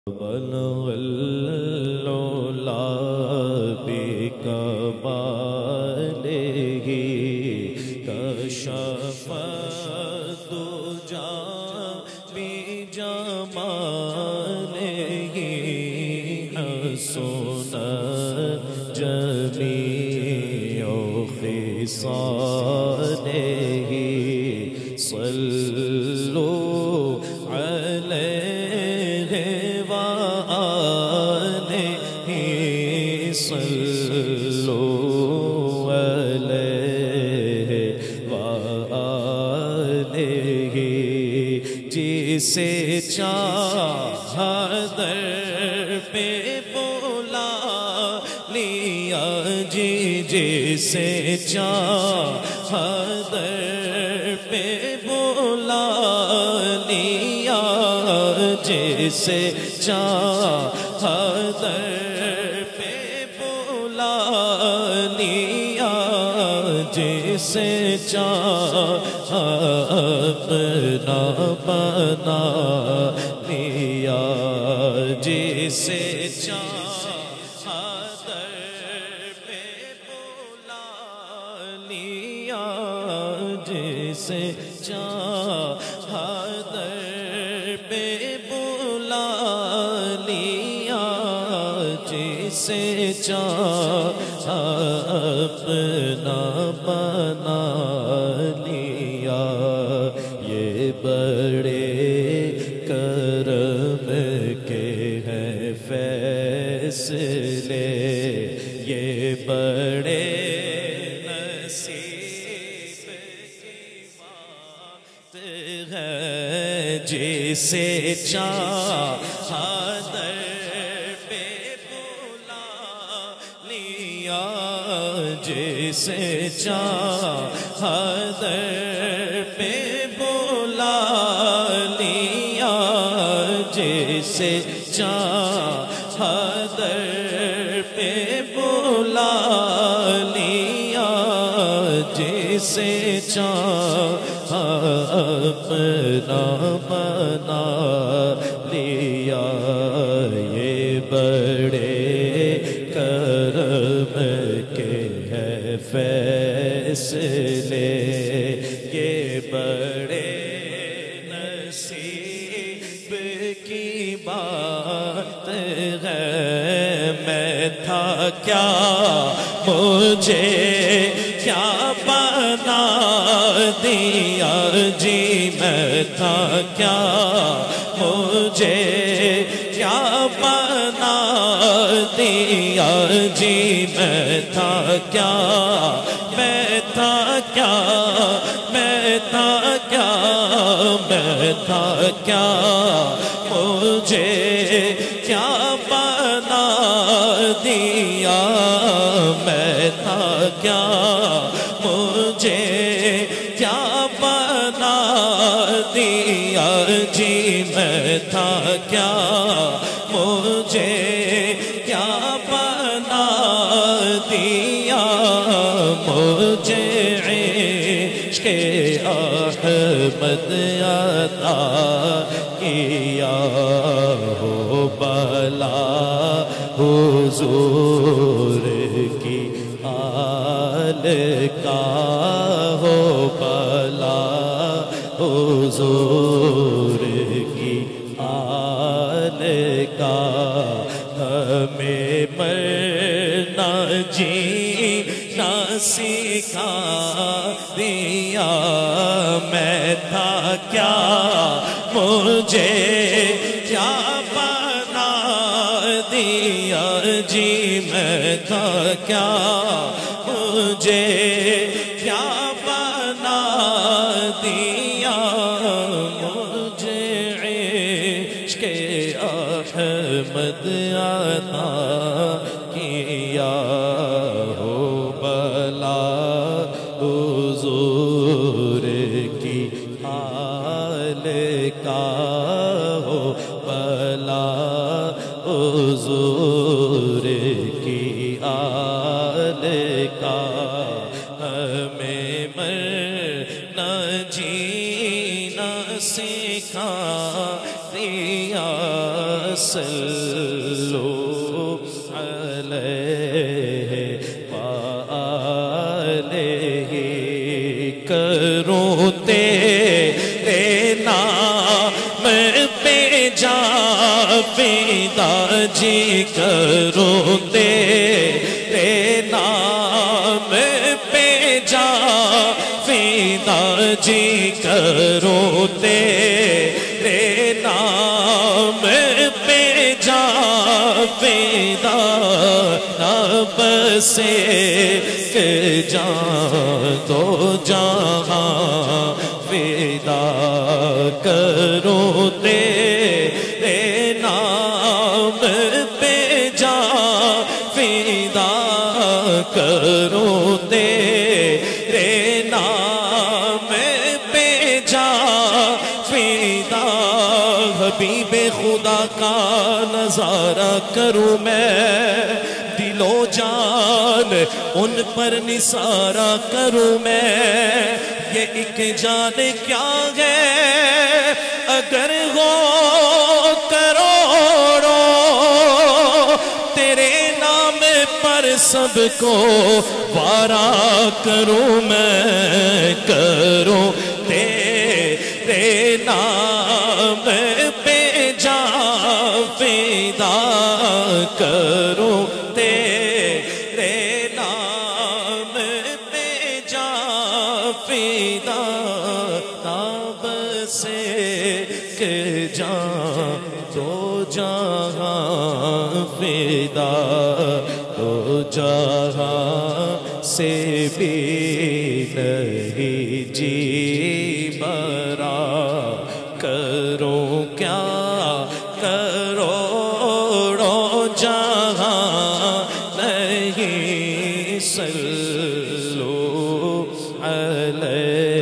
بلغ العلا بكماله كشف الدجى بجماله حسن جميع خصاله صلوا عليه وآله صلوا عليه وآله جسے چاہا در پہ بلا لیا جی جسے چاہا در پہ بلا لیا جسے چاہا در پہ بلا لیا جسے چاہا اپنا بنا لیا جسے چاہا در پہ بلا لیا جسے چاہا در پہ بلا لیا جسے چاہا اپنا بنا لیا یہ بڑے کرم کے ہیں فیصلے یہ بڑے نصیب کی بات ہے جسے چاہا در پہ بلا لیا جسے چاہا در پہ بلا لیا جسے چاہا در پہ بلا لیا جسے چاہا اپنا بنا لیا یہ بڑے کرم کے ہیں فیصلے یہ بڑے نصیب کی بات ہے میں تھا کیا مجھے کیا بنا دیا جی میں تھا کیا مجھے کیا بنا دیا جی میں تھا کیا میں تھا کیا میں تھا کیا میں تھا کیا مجھے کیا بنا دیا میں تھا کیا مجھے کیا بنا دیا جی میں تھا کیا مجھے کیا بنا دیا مجھے عشق احمد عطا کیا ہو بلا حضور کی آل کا ہو بلا حضور کی آل کا ہمیں مرنا جینا سکھا دیا میں تھا کیا مجھے کیا بنا دیا جی میں تھا کیا مجھے کیا بنا دیا مجھے عشق احمد عطا کیا ہو بلا حضور کی آل کا ہو بلا حضور کی آل کا ہمیں مرنا جینا سکھا دیا اصل सल्लु अलैहि वालैहि करूं तेरे नाम पे जावेदा जी करूं तेरे नाम पे जावेदा जी करूं तेरे नाम पे जावेदा नब से के जान तो जहां वेदा करूं तेरे नाम पे जावेदा करूं तेरे नाम पे जावेदा हबीबे खुदा का नजारा करूं मैं दिलो जान उन पर निसारा करूं मैं ये एक जान क्या है अगर हो करोड़ों तेरे नाम पर सबको वारा करूं मैं करूं तेरे नाम पे जावेदा करूं तेरे नाम पे जावेदा नाम से के जान तो जहां वेदा तो जहां से भी नहीं जी बरा करूं क्या करोड़ों जहां नहीं सल्लु अलैहि